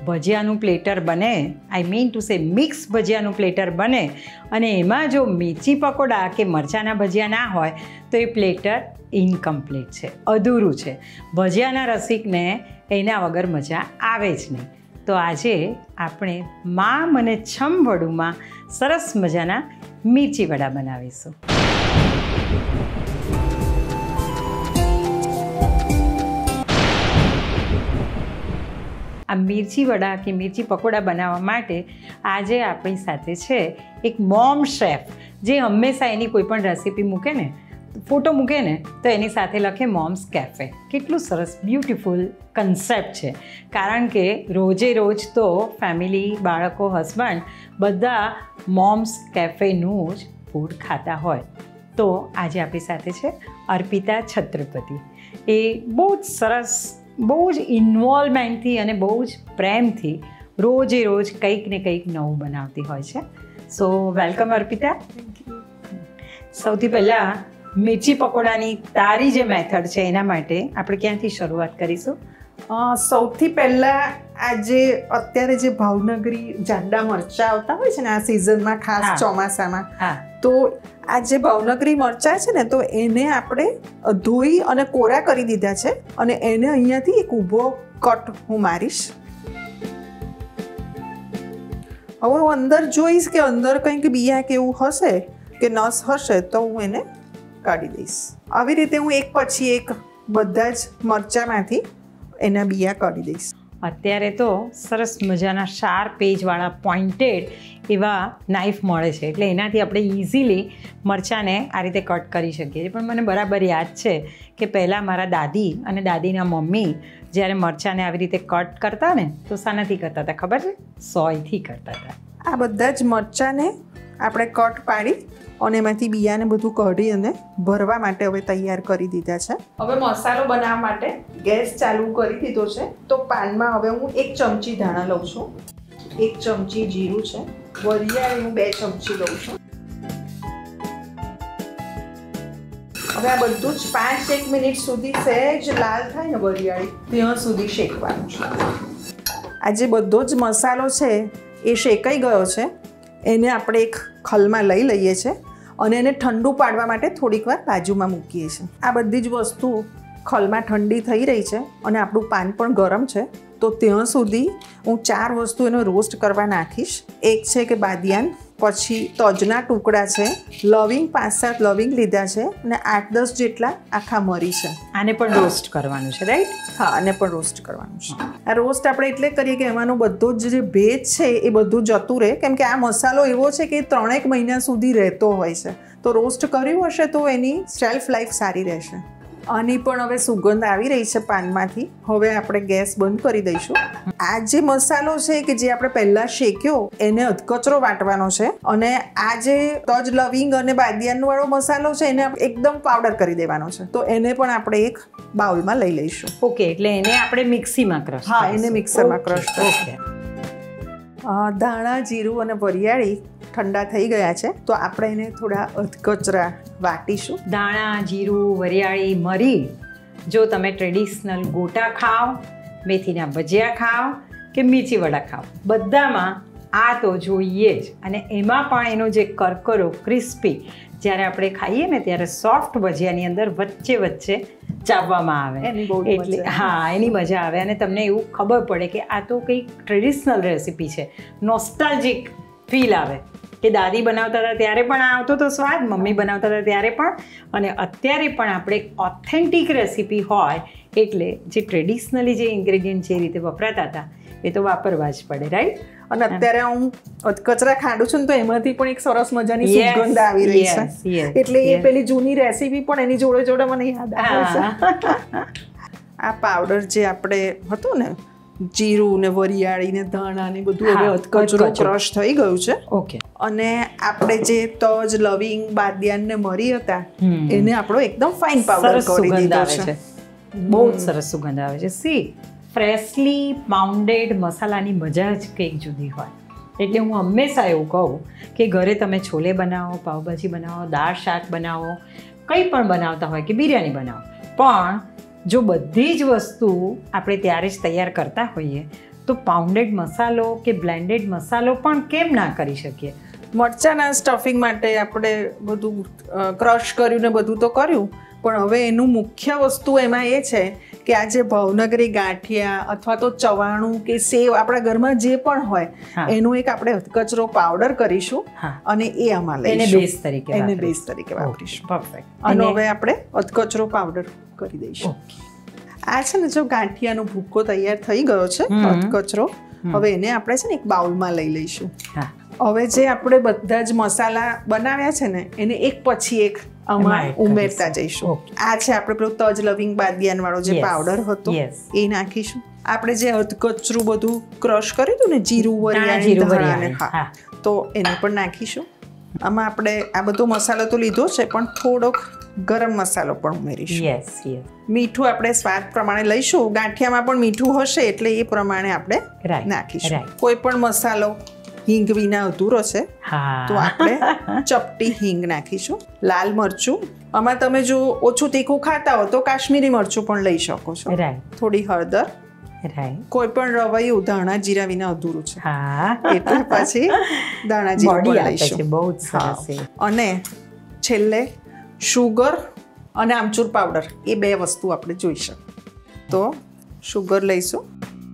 ભજીયાનું platter બને, I mean to say mix ભજીયાનું platter બને અને એમાં જો મિર્ચી પકોડા કે મરચાંના ભજીયા ના હોય તો એ પ્લેટર ઇનકમ્પ્લીટ છે, અધૂરું છે. ભજીયાના રસિકને એના વગર મજા આવે જ નહીં. તો આજે આપણે મા મને છમ વડુમાં સરસ મજાના મિર્ચી વડા બનાવીશું. આ મિર્ચી વડા કે મિર્ચી પકોડા બનાવવા માટે આજે આપણી સાથે છે એક મોમ શેફ, જે હંમેશા એની કોઈ પણ રેસીપી મૂકે ને, ફોટો મૂકે ને તો એની સાથે લખે મોમ્સ કેફે. કેટલું સરસ બ્યુટિફુલ કન્સેપ્ટ છે, કારણ કે રોજે રોજ તો ફેમિલી, બાળકો, હસબન્ડ બધા મોમ્સ કેફેનું જ ફૂડ ખાતા હોય. તો આજે આપણી સાથે છે અર્પિતા છત્રપતિ. એ બહુ જ સરસ, બહુ જ ઇન્વોલ્વમેન્ટથી અને બહુ જ પ્રેમથી રોજે રોજ કંઈક ને કંઈક નવું બનાવતી હોય છે. So welcome Arpita. સૌથી પહેલાં મિર્ચી પકોડાની તારી જે મેથડ છે એના માટે આપણે ક્યાંથી શરૂઆત કરીશું? સૌથી પહેલાં અત્યારે જે ભાવનગરી જાડા મરચાં આવતા હોય છે ને આ સિઝનમાં, ખાસ ચોમાસામાં, તો આ જે ભાવનગરી મરચાં છે ને તો એને આપણે ધોઈ અને કોરા કરી દીધા છે અને એને અહીંયાથી એક ઊભો કટ હું મારીશ. હવે હું અંદર જોઈશ કે અંદર કંઈક બિયા કે એવું હશે કે નસ હશે તો હું એને કાઢી દઈશ. આવી રીતે હું એક પછી એક બધા જ મરચાંમાંથી એના બિયા કાઢી દઈશ. અત્યારે તો સરસ મજાના શાર્પ એજવાળા પોઇન્ટેડ એવા નાઇફ મળે છે, એટલે એનાથી આપણે ઇઝીલી મરચાંને આ રીતે કટ કરી શકીએ છીએ. પણ મને બરાબર યાદ છે કે પહેલાં મારા દાદી અને દાદીના મમ્મી જ્યારે મરચાંને આવી રીતે કટ કરતા ને તો શાનાથી કરતા હતા ખબર છે? સોયથી કરતા હતા. આ બધા જ મરચાંને આપણે કટ પાડી અને એમાંથી બિયાને બધું કાઢી અને ભરવા માટે હવે તૈયાર કરી દીધા છે. હવે મસાલો બનાવવા માટે ગેસ ચાલુ કરી દીધો છે. તો પાનમાં હવે હું 1 ચમચી ધાણા લઉં છું, 1 ચમચી જીરું છે, વરિયાળી હું 2 ચમચી લઉં છું. હવે આ બધું જ 5-1 મિનિટ સુધી સહેજ લાલ થાય ને વરિયાળી ત્યાં સુધી શેકવાનું છે. આ જે બધો જ મસાલો છે એ શેકાઈ ગયો છે. એને આપણે એક ખલમાં લઈ લઈએ છીએ અને એને ઠંડુ પાડવા માટે થોડીક વાર બાજુમાં મૂકીએ છીએ. આ બધી જ વસ્તુ ખલમાં ઠંડી થઈ રહી છે અને આપણું પાન પણ ગરમ છે. તો ત્યાં સુધી હું 4 વસ્તુ એનો રોસ્ટ કરવા નાખીશ. એક છે કે બાદિયાન, પછી તજના ટુકડા છે, લવિંગ 5-7 લવિંગ લીધા છે અને 8-10 જેટલા આખા મરી છે. આને પણ રોસ્ટ કરવાનું છે, રાઈટ? હા, આને પણ રોસ્ટ કરવાનું છે. આ રોસ્ટ આપણે એટલે કરીએ કે એમાંનો બધો જ જે ભેજ છે એ બધું જતું રહે, કેમ કે આ મસાલો એવો છે કે 3-1 મહિના સુધી રહેતો હોય છે. તો રોસ્ટ કર્યું હશે તો એની શેલ્ફ લાઈફ સારી રહેશે. આની પણ હવે સુગંધ આવી રહી છે પાનમાંથી. હવે આપણે ગેસ બંધ કરી દઈશું. આ જે મસાલો છે કે જે આપણે પહેલાં શેક્યો એને અધકચરો વાટવાનો છે અને આ જે તજ, લવિંગ અને બાદિયાનો વાળો મસાલો છે એને એકદમ પાવડર કરી દેવાનો છે. તો એને પણ આપણે એક બાઉલમાં લઈ લઈશું. ઓકે, એટલે એને આપણે મિક્સીમાં ક્રશ. હા, એને મિક્સરમાં ક્રશ. ઓકે. ધાણા, જીરું અને વરિયાળી ઠંડા થઈ ગયા છે તો આપણે એને થોડા અધકચરા વાટીશું. ધાણા, જીરું, વરિયાળી, મરી, જો તમે ટ્રેડિશનલ ગોટા ખાઓ, મેથીના ભજીયા ખાઓ કે મિર્ચી વડા ખાઓ, બધામાં આ તો જોઈએ જ. અને એમાં પણ એનો જે કરકરો ક્રિસ્પી જ્યારે આપણે ખાઈએ ને ત્યારે સોફ્ટ ભજીયાની અંદર વચ્ચે વચ્ચે ચાવવામાં આવે, એટલે હા, એની મજા આવે અને તમને એવું ખબર પડે કે આ તો કંઈક ટ્રેડિશનલ રેસીપી છે. નોસ્ટાલ્જિક ફીલ આવે કે દાદી બનાવતા હતા ત્યારે પણ આવતો તો સ્વાદ, મમ્મી બનાવતા હતા ત્યારે પણ, અને અત્યારે પણ આપણે ઓથેન્ટિક રેસીપી હોય એટલે જે ટ્રેડિશનલી જે ઇન્ગ્રેડિયન્ટ જે રીતે વપરાતા હતા એ તો વાપરવા જ પડે, રાઈટ? અને અત્યારે હું કચરા ખાંડું છું ને તો એમાંથી પણ એક સરસ મજાની સુગંધ આવી રહી છે, એટલે એ પેલી જૂની રેસીપી પણ એની જોડે જોડે મને યાદ આવે છે. આ પાવડર જે આપણે હતું ને, જીરું ને વરિયાળી ને ધાણા ને બધું હવે અધકચરું ક્રશ થઈ ગયું છે. ઓકે. અને આપણે જે તજ, લવિંગ, બાદિયાન ને મરી હતા એને આપણો એકદમ ફાઇન પાવડર કરી દીધો છે. બહુ જ સરસ સુગંધ આવે છે. સી, ફ્રેશલી પાઉન્ડેડ મસાલાની મજા જ કંઈક જુદી હોય. એટલે હું હંમેશા એવું કહું કે ઘરે તમે છોલે બનાવો, પાવભાજી બનાવો, દાળ શાક બનાવો, કંઈ પણ બનાવતા હોય કે બિરયાની બનાવો, પણ જો બધી જ વસ્તુ આપણે ત્યારે જ તૈયાર કરતા હોઈએ તો પાઉન્ડેડ મસાલો કે બ્લેન્ડેડ મસાલો પણ કેમ ના કરી શકીએ? મરચાના સ્ટફિંગ માટે આપણે બધું ક્રશ કર્યું ને બધું તો કર્યું, પણ હવે એનું મુખ્ય વસ્તુ એમાં એ છે કે આ જે ભાવનગરી ગાંઠિયા અથવા તો ચવાણું કે સેવ આપણા ઘરમાં જે પણ હોય એનું એક આપણે કચરો પાવડર કરીશું અને એ આમાં લઈશું, એને બેઝ તરીકે વાપરીશું. પરફેક્ટ. અને હવે આપણે અધકચરો પાવડર કરી દઈશું. આ છે ને જો ગાંઠિયાનો ભૂકો તૈયાર થઈ ગયો છે અધકચરો, હવે એને આપણે છે ને એક બાઉલમાં લઈ લઈશું. હવે જે આપણે બધા જ મસાલા બનાવ્યા છે ને એને એક પછી એક આમાં ઉમેરતા જઈશું. આ છે આપણે પેલું તજ લવિંગ બાદિયાન વાળો જે પાવડર હતો એ નાખીશું. આપણે જે અધકચરું બધું ક્રશ કર્યું હતું ને જીરું વરિયાળી, હા, તો એને પણ નાખીશું. આમાં આપણે આ બધો મસાલો તો લીધો છે પણ થોડોક ગરમ મસાલો પણ ઉમેરીશું. મીઠું આપણે સ્વાદ પ્રમાણે લઈશું. ગાંઠિયામાં પણ મીઠું હશે એટલે એ પ્રમાણે આપણે નાખીશું. કોઈ પણ મસાલો હિંગ વિના અધૂરો છે, તો આપણે ચપટી હિંગ નાખીશું. લાલ મરચું, આમાં તમે જો ઓછું તીખું ખાતા હો તો કાશ્મીરી મરચું પણ લઈ શકો છો. થોડી હળદર, કોઈ પણ રવૈયું ધાણા જીરા વિના અધૂરું છે એટલે પછી ધાણા જીરા પણ લઈશું. બહુ જ સરસ. અને છેલ્લે શુગર અને આમચૂર પાવડર, એ બે વસ્તુ આપણે જોઈશું. તો શુગર લઈશું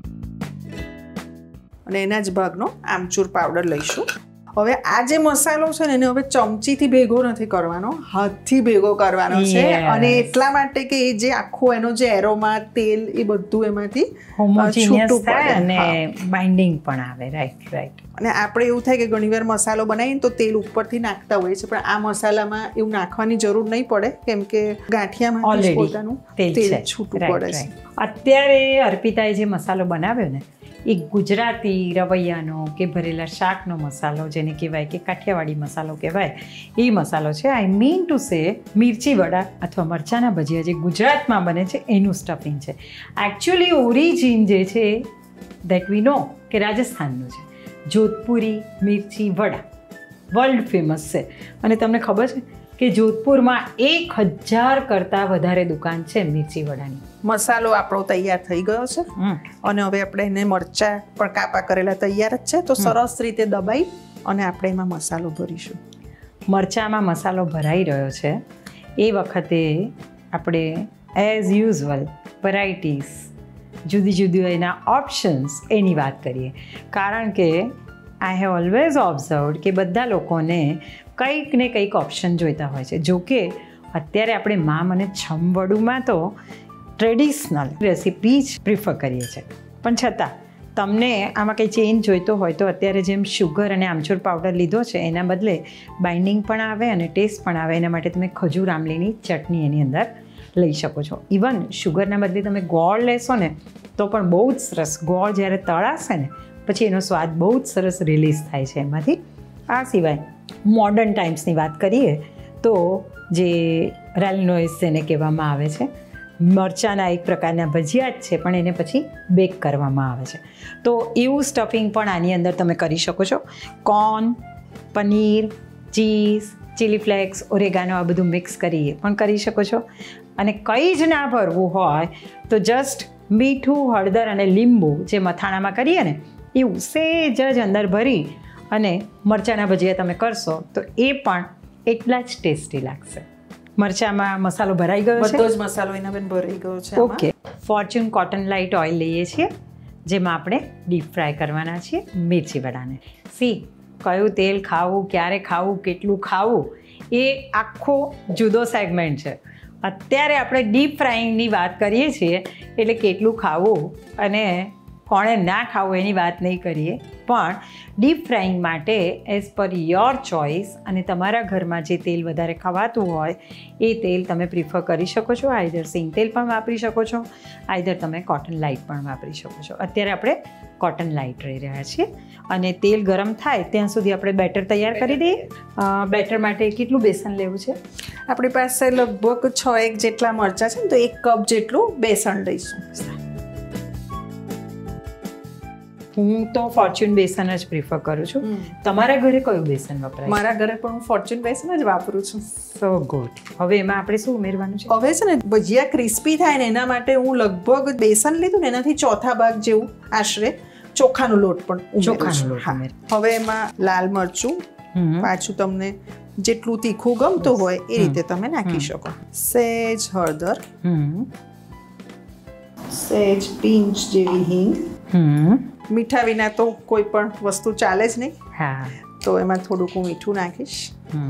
અને એના જ ભાગનો આમચૂર પાવડર લઈશું. હવે આ જે મસાલો છે ને એને હવે ચમચીથી ભેગો નથી કરવાનો, હાથથી ભેગો કરવાનો છે. અને એટલા માટે કે એ જે આખો એનો જે એરોમા તેલ એ બધું એમાંથી છૂટું પડે અને બાઇન્ડિંગ પણ આવે. રાઈટ. અને આપણે એવું થાય કે ઘણીવાર મસાલો બનાવીને તો તેલ ઉપરથી નાખતા હોઈએ છીએ, પણ આ મસાલામાં એવું નાખવાની જરૂર નહીં પડે કેમ કે ગાંઠિયામાં પોતાનું તેલ છૂટું પડે છે. અત્યારે અર્પિતાએ જે મસાલો બનાવ્યો ને એ ગુજરાતી રવૈયાનો કે ભરેલા શાકનો મસાલો, જેને કહેવાય કે કાઠિયાવાડી મસાલો કહેવાય, એ મસાલો છે. આઈ મીન ટુ સે મિર્ચી વડા અથવા મરચાના ભજીયા જે ગુજરાતમાં બને છે એનું સ્ટફિંગ છે. એકચ્યુઅલી ઓરિજિન જે છે દેટ વી નો કે રાજસ્થાનનું છે. જોધપુરી મિર્ચી વડા વર્લ્ડ ફેમસ છે. અને તમને ખબર છે કે જોધપુરમાં 1000 કરતાં વધારે દુકાન છે મિર્ચી વડાની. મસાલો આપણો તૈયાર થઈ ગયો છે અને હવે આપણે એને મરચાં પણ કાપા કરેલા તૈયાર જ છે, તો સરસ રીતે દબાઈ અને આપણે એમાં મસાલો ભરીશું. મરચાંમાં મસાલો ભરાઈ રહ્યો છે એ વખતે આપણે એઝ યુઝ્યુઅલ વેરાયટીઝ, જુદી જુદી એના ઓપ્શન્સ એની વાત કરીએ. કારણ કે આઈ હેવ ઓલવેઝ ઓબ્ઝર્વડ કે બધા લોકોને કંઈક ને કંઈક ઓપ્શન જોઈતા હોય છે. જોકે અત્યારે આપણે મામ અને છમવડુમાં તો ટ્રેડિશનલ રેસીપી જ પ્રિફર કરીએ છીએ, પણ છતાં તમને આમાં કંઈ ચેન્જ જોઈતો હોય તો અત્યારે જેમ શુગર અને આમચૂર પાવડર લીધો છે એના બદલે બાઇન્ડિંગ પણ આવે અને ટેસ્ટ પણ આવે, એના માટે તમે ખજૂર આમલીની ચટણી એની અંદર લઈ શકો છો. ઇવન શુગરના બદલે તમે ગોળ લેશો ને તો પણ બહુ જ સરસ. ગોળ જ્યારે તળાશે ને પછી એનો સ્વાદ બહુ જ સરસ રિલીઝ થાય છે એમાંથી. આ સિવાય મોડર્ન ટાઈમ્સની વાત કરીએ તો જે રેલનોઈસ જેને કહેવામાં આવે છે, મરચાંના એક પ્રકારના ભજીયા જ છે પણ એને પછી બેક કરવામાં આવે છે. તો એવું સ્ટફિંગ પણ આની અંદર તમે કરી શકો છો. Corn, paneer, cheese, chilli flakes, oregano આ બધું મિક્સ કરીએ પણ કરી શકો છો. અને કંઈ જ ના ભરવું હોય તો જસ્ટ મીઠું, હળદર અને લીંબુ જે મથાણામાં કરીએ ને એવું સેજ જ અંદર ભરી અને મરચાંના ભજીયા તમે કરશો તો એ પણ એટલા જ ટેસ્ટી લાગશે. મરચાંમાં મસાલો ભરાઈ ગયો છે, બધો જ મસાલો એના બેન ભરાઈ ગયો છે. Okay. Fortune cotton light oil લઈએ છીએ જેમાં આપણે ડીપ ફ્રાય કરવાના છીએ મિર્ચી વડાને. કયું તેલ ખાવું, ક્યારે ખાવું, કેટલું ખાવું એ આખો જુદો સેગમેન્ટ છે. અત્યારે આપણે ડીપ ફ્રાઈંગની વાત કરીએ છીએ એટલે કેટલું ખાવું અને કોણે ના ખાવું એની વાત નહીં કરીએ, પણ ડીપ ફ્રાઈંગ માટે એઝ પર યોર ચોઇસ અને તમારા ઘરમાં જે તેલ વધારે ખવાતું હોય એ તેલ તમે પ્રિફર કરી શકો છો. આઈધર સિંગ તેલ પણ વાપરી શકો છો, આઈધર તમે કોટન લાઇટ પણ વાપરી શકો છો. અત્યારે આપણે કોટન લાઇટ રહી રહ્યા છીએ અને તેલ ગરમ થાય ત્યાં સુધી આપણે બેટર તૈયાર કરી દઈએ. બેટર માટે કેટલું બેસન લેવું છે? આપણી પાસે લગભગ 6 જેટલા મરચાં છે ને તો 1 કપ જેટલું બેસન લઈશું. હું તો ફોર્ચ્યુન બેસન જ પ્રિફર કરું છું. તમારા ઘરે કયું બેસન વપરાય? મારા ઘરે પણ હું ફોર્ચ્યુન બેસન જ વાપરું છું. So good. હવે એમાં આપણે શું ઉમેરવાનું છે? હવે છે ને ભજીયા ક્રિસ્પી થાય ને એના માટે હું લગભગ બેસન લીધું ને એનાથી 1/4 ભાગ જેવું આશરે ચોખાનો લોટ પણ ઉમેરું ચોખાનો છું. લોટ હા. ઉમેર. હવે એમાં લાલ મરચું પાછું તમને જેટલું તીખું ગમતું હોય એ રીતે તમે નાખી શકો. સહેજ હળદર, સહેજ પિંચ જેવી હિંગ. મીઠા વિના તો કોઈ પણ વસ્તુ ચાલે જ નહીં, હા. તો એમાં થોડુંક હું મીઠું નાખીશ.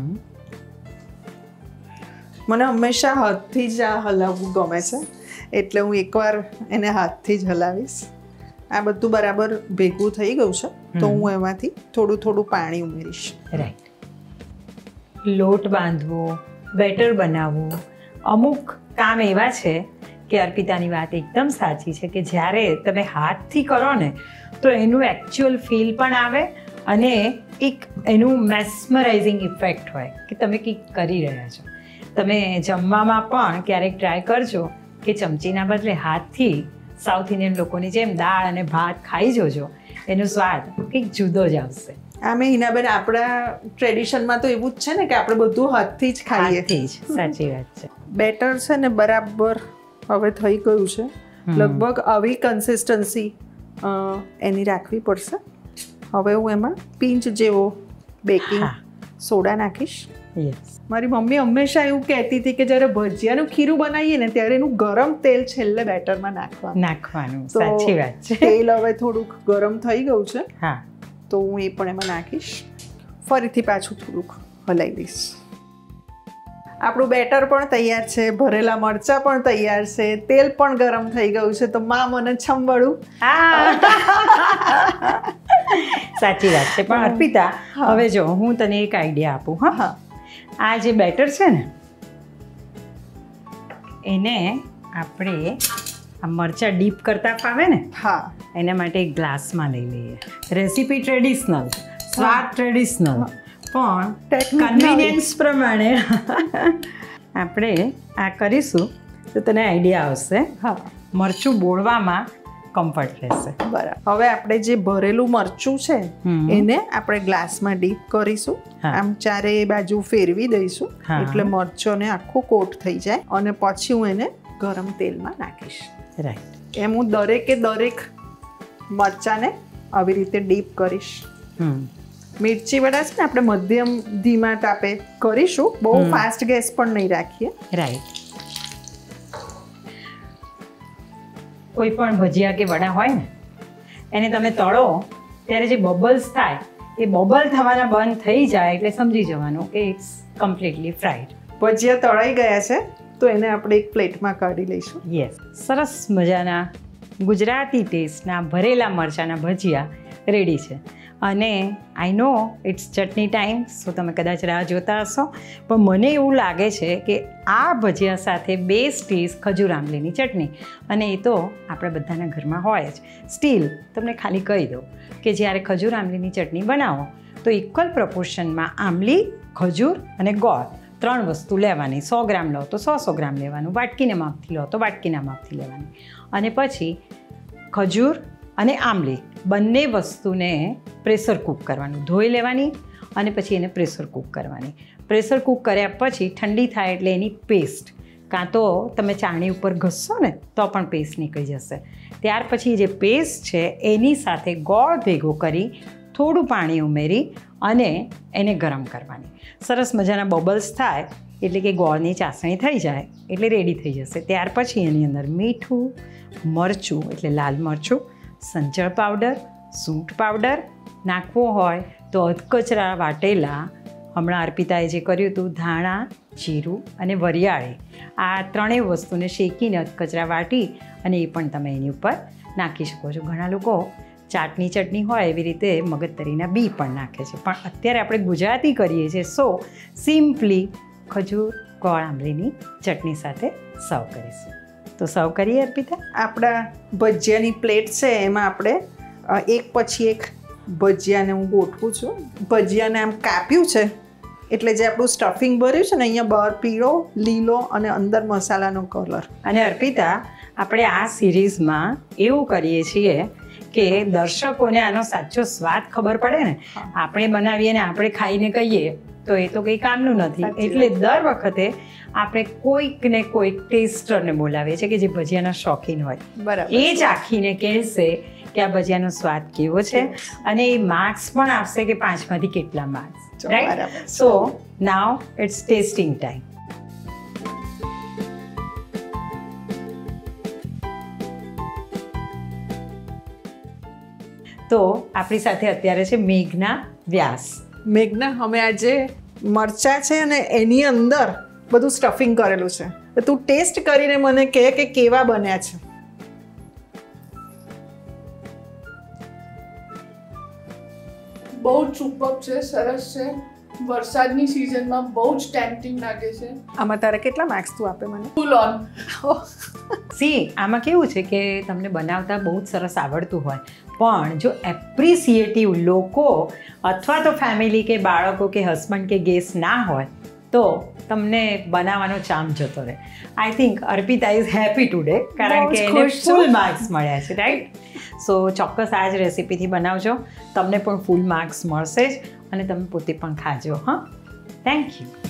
મને હંમેશા હાથથી જ આ હલાવવું ગમે છે, એટલે હું એકવાર એને હાથથી જ હલાવીશ. આ બધું બરાબર ભેગું થઈ ગયું છે, તો હું એમાંથી થોડું થોડું પાણી ઉમેરીશ. રાઈટ. લોટ બાંધવો, બેટર બનાવવું, અમુક કામ એવા છે કે અર્પિતાની વાત એકદમ સાચી છે કે જ્યારે તમે હાથથી કરો ને તો એનું એકચ્યુઅલ ફીલ પણ આવે અને એક એનું મેસ્મરાઇઝિંગ ઇફેક્ટ હોય કે તમે કંઈક કરી રહ્યા છો. તમે જમવામાં પણ ક્યારેક ટ્રાય કરજો કે ચમચીના બદલે હાથથી સાઉથ ઇન્ડિયન લોકોની જેમ દાળ અને ભાત ખાઈ જોજો, એનો સ્વાદ કંઈક જુદો જ આવશે. આમે હિનાબેન આપણા ટ્રેડિશનમાં તો એવું જ છે ને કે આપણે બધું હાથથી જ ખાઈએ. હાથથી જ, સાચી વાત છે. બેટર છે ને બરાબર હવે થઈ ગયું છે. લગભગ આવી કન્સિસ્ટન્સી એની રાખવી પડશે. હવે હું એમાં પિંચ જેવો બેકિંગ સોડા નાખીશ. મારી મમ્મી હંમેશા એવું કહેતી હતી કે જ્યારે ભજીયાનું ખીરું બનાવીએ ને ત્યારે એનું ગરમ તેલ છેલ્લે બેટરમાં નાખવાનું. સાચી વાત છે. તેલ હવે થોડુંક ગરમ થઈ ગયું છે. હા, તો હું એ પણ એમાં નાખીશ. ફરીથી પાછું થોડુંક હલાવી દઈશ. આપણું બેટર પણ તૈયાર છે, ભરેલા મરચાં પણ તૈયાર છે, તેલ પણ ગરમ થઈ ગયું છે. તો માં મને છંબળું. સાચી વાત છે. પણ અર્પિતા, હવે જો હું તને એક આઈડિયા આપું. હા, આ જે બેટર છે ને એને આપણે આ મરચાં ડીપ કરતા ફાવે ને, હા, એના માટે એક ગ્લાસમાં લઈ લઈએ. રેસીપી ટ્રેડિશનલ, સ્વાદ ટ્રેડિશનલ, પણ કન્વિનિયન્સ પ્રમાણે આપણે આ કરીશું તો તને આઈડિયા આવશે. હા, મરચું બોળવામાં કમ્ફર્ટ રહેશે. બરાબર. હવે આપણે જે ભરેલું મરચું છે એને આપણે ગ્લાસમાં ડીપ કરીશું. આમ ચારે બાજુ ફેરવી દઈશું એટલે મરચોને આખું કોટ થઈ જાય અને પછી હું એને ગરમ તેલમાં નાખીશ. રાઈટ. એમ હું દરેક મરચાંને આવી રીતે ડીપ કરીશ. મિરચી વડા છે ને આપણે મધ્યમ ધીમા તાપે કરીશું, બહુ ફાસ્ટ ગેસ પણ નહીં રાખીએ. રાઈટ. કોઈ પણ ભજીયા કે વડા હોય ને એને તમે તળો ત્યારે જે બબલ્સ થાય એ બબલ થવાના બંધ થઈ જાય એટલે સમજી જવાનું કે ઇટ્સ કમ્પ્લીટલી ફ્રાઈડ. ભજીયા તળાઈ ગયા છે તો એને આપણે એક પ્લેટમાં કાઢી લઈશું. યસ. સરસ મજાના ગુજરાતી ટેસ્ટના ભરેલા મરચાંના ભજીયા રેડી છે. અને આઈ નો ઇટ્સ ચટણી ટાઈમ, સો તમે કદાચ રાહ જોતા હશો, પણ મને એવું લાગે છે કે આ ભજીયા સાથે બેસ્ટ ઇઝ ખજૂર આંબલીની ચટણી. અને એ તો આપણા બધાના ઘરમાં હોય જ. સ્ટીલ તમને ખાલી કહી દઉં કે જ્યારે ખજૂર આંબલીની ચટણી બનાવો તો ઇક્વલ પ્રપોર્શનમાં આંબલી, ખજૂર અને ગોળ 3 વસ્તુ લેવાની. 100 ગ્રામ લો તો 100 ગ્રામ લેવાનું, વાટકીના માપથી લો તો વાટકીના માપથી લેવાની. અને પછી ખજૂર અને આંબલી બંને વસ્તુને પ્રેશર કૂક કરવાનું, ધોઈ લેવાની અને પછી એને પ્રેશર કૂક કરવાની. પ્રેશર કૂક કર્યા પછી ઠંડી થાય એટલે એની પેસ્ટ, કાં તો તમે ચાણી ઉપર ઘસશો ને તો પણ પેસ્ટ નીકળી જશે. ત્યાર પછી જે પેસ્ટ છે એની સાથે ગોળ ભેગો કરી થોડું પાણી ઉમેરી અને એને ગરમ કરવાની. સરસ મજાના બબલ્સ થાય એટલે કે ગોળની ચાસણી થઈ જાય એટલે રેડી થઈ જશે. ત્યાર પછી એની અંદર મીઠું, મરચું એટલે લાલ મરચું, સંચળ પાવડર, સૂંઠ પાવડર નાખવો હોય તો અધકચરા વાટેલા, હમણાં અર્પિતાએ જે કર્યું હતું ધાણા, જીરું અને વરિયાળી, આ 3 વસ્તુને શેકીને અધકચરા વાટી અને એ પણ તમે એની ઉપર નાખી શકો છો. ઘણા લોકો ચાટની ચટણી હોય એવી રીતે મગજતરીના બી પણ નાખે છે, પણ અત્યારે આપણે ગુજરાતી કરીએ છીએ, સો સિમ્પલી ખજૂર ગોળ આંબલીની ચટણી સાથે સર્વ કરીશું. તો સર્વ કરીએ અર્પિતા. આપણા ભજીયાની પ્લેટ છે એમાં આપણે એક પછી એક ભજીયાને હું ગોઠવું છું. ભજીયાને આમ કાપ્યું છે એટલે જે આપણું સ્ટફિંગ ભર્યું છે ને અહીંયા બહાર પીળો, લીલો અને અંદર મસાલાનો કલર. અને અર્પિતા, આપણે આ સિરીઝમાં એવું કરીએ છીએ કે દર્શકોને આનો સાચો સ્વાદ ખબર પડે ને. આપણે બનાવીએ ને આપણે ખાઈને કહીએ તો એ તો કંઈ કામનું નથી. એટલે દર વખતે આપણે કોઈક ને કોઈક ટેસ્ટરને બોલાવીએ છીએ કે જે ભજીયાના શોખીન હોય. બરાબર. એ જ આખીને કહેશે કે આ ભજીયાનો સ્વાદ કેવો છે અને એ માર્ક્સ પણ આપશે કે 5માંથી કેટલા માર્ક્સ, રાઈટ? બરાબર. So now it's tasting time. તો આપણી સાથે અત્યારે છે મેઘના વ્યાસ. મેઘના, અમે આજે મરચાં છે અને એની અંદર બધું સ્ટફિંગ કરેલું છે, તો તું ટેસ્ટ કરીને મને કહે કે કેવા બન્યા છે. બહુ જ સુપર છે, સરસ છે. વરસાદની સિઝનમાં બહુ જ ટેમ્પટિંગ લાગે છે. આમાં તારે કેટલા માર્ક્સ તું આપે મને? Full on. સી આમાં કેવું છે કે તમને બનાવતા બહુ જ સરસ આવડતું હોય, પણ જો એપ્રિસિએટિવ લોકો અથવા તો ફેમિલી કે બાળકો કે હસબન્ડ કે ગેસ્ટ ના હોય તો તમને બનાવવાનો ચામ જતો રહે. I think Arpita is happy today કારણ કે એને ફૂલ માર્ક્સ મળ્યા છે, રાઈટ? સો ચોક્કસ આ જ રેસીપીથી બનાવજો, તમને પણ ફૂલ માર્ક્સ મળશે જ અને તમે પોતે પણ ખાજો. હા, થેન્ક યુ.